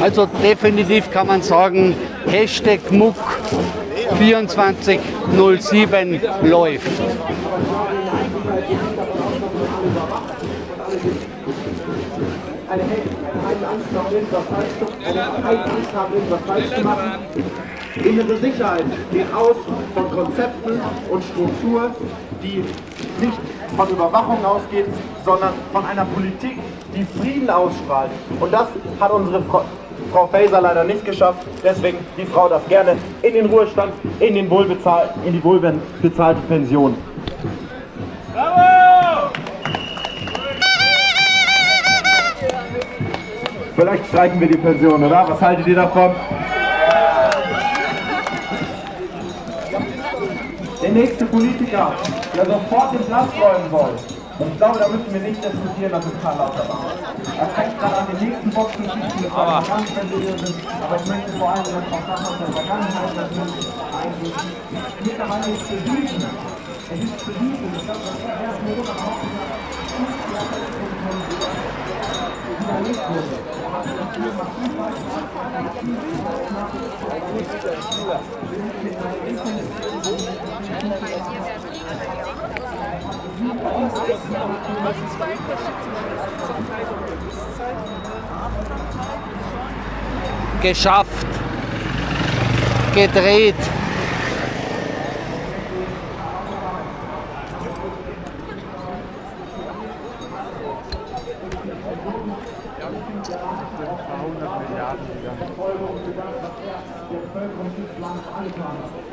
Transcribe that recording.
Also definitiv kann man sagen, Hashtag Muck 2407 läuft. Innere Sicherheit geht aus von Konzepten und Struktur, die nicht von Überwachung ausgeht, sondern von einer Politik, die Frieden ausstrahlt. Und das hat unsere Frau Faeser leider nicht geschafft. Deswegen die Frau darf gerne in den Ruhestand, in die wohlbezahlte Pension. Bravo! Vielleicht streichen wir die Pension, oder? Was haltet ihr davon? Der nächste Politiker, der sofort den Platz räumen soll. Und ich glaube, da müssen wir nicht diskutieren, dass es Karl Lauterbach ist. Er fängt gerade an den nächsten Boxgeschichten mit seinen Vergangenheiten sind, aber ich möchte vor allem, dass auch das aus der Vergangenheit natürlich eigentlich mittlerweile ist bewiesen. Es ist bewiesen, ich glaube, dass er erst nur überhaupt widerlegt wurde. Er hat dafür massiv Geschafft, gedreht. Milliarden.